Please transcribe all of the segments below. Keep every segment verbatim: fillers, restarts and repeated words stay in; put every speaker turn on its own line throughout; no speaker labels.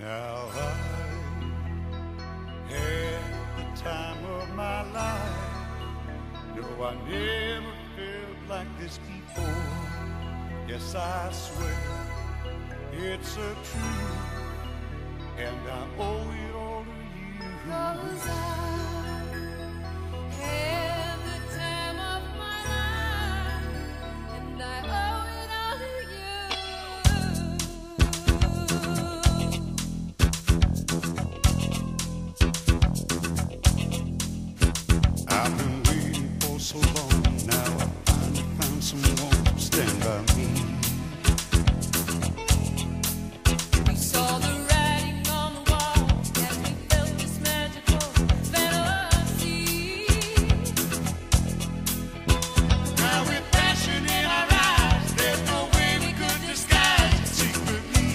Now I had the time of my life. No, I never felt like this before. Yes, I swear it's a truth, and I owe it all to you.
'Cause I had the time of my life, and I owe it all to you.
I've been waiting for so long. Now I finally found someone to stand by me.
We saw the writing on the wall as we felt this magical fantasy.
Now with passion in our eyes, there's no way we could disguise it secretly.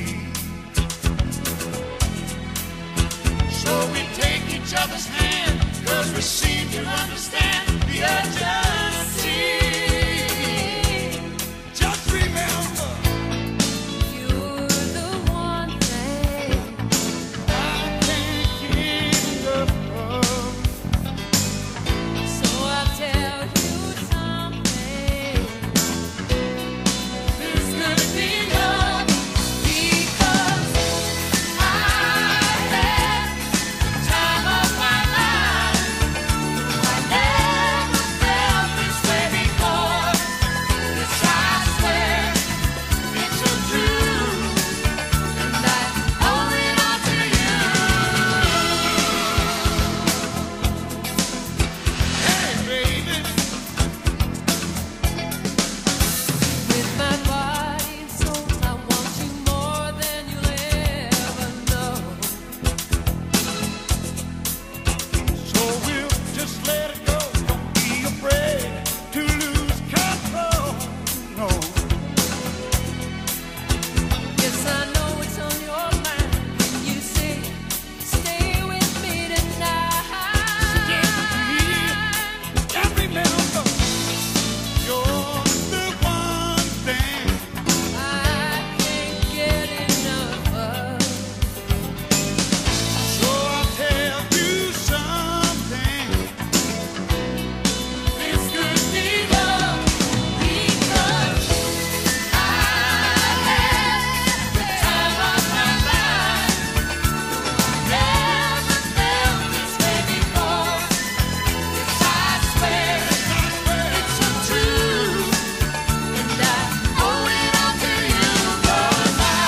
So we take each other's hand, 'cause we seem to understand the urgency. Just remember,
You're the one thing
I can't get enough of.
so I'll tell you something.
This could be love,
Because I had the time of my life. I never felt this way before. Yes, I swear
it's a truth.
and I owe it all to you.
Hey, baby.
With my body and soul, I want you more than you'll ever know.
So we'll just let it go. Don't be afraid to lose control. No,
Yes, I know it's on your mind. You say, stay with me tonight.
and remember, you're the one thing
I can't get enough of.
So I'll tell you something. This could be love.
Because I had the time of my life. Never felt this way before. Yes, I swear it's a truth, and I owe it all to you. 'Cause I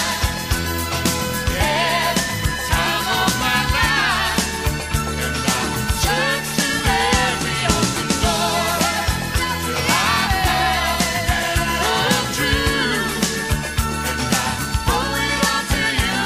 had the time of my life, and I searched through every open door till I found the truth, and I owe it all to you.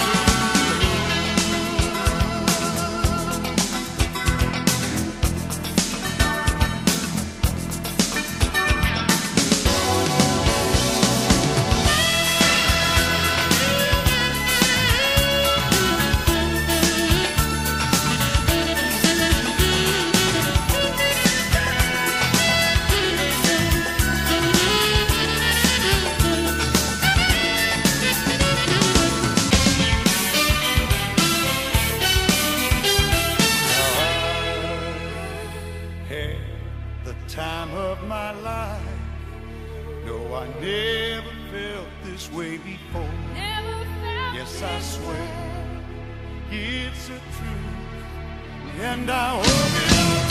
Had the time of my life. No, I never felt this way before.
Never felt
Yes, I
this
swear
way.
it's a truth, and I hope it.